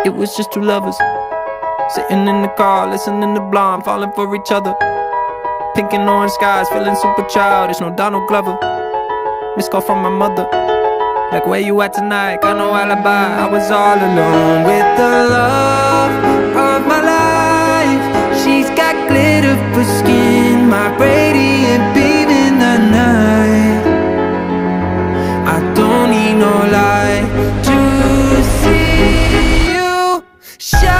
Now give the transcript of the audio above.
It was just two lovers sitting in the car, listening to Blonde, falling for each other. Pink and orange skies, feeling super childish. No Donald Glover. Missed call from my mother, like, where you at tonight? Got no alibi. I was all alone with the love of my life. She's got glitter for skin, my radiant beam in the night. I don't need no light to see you shine.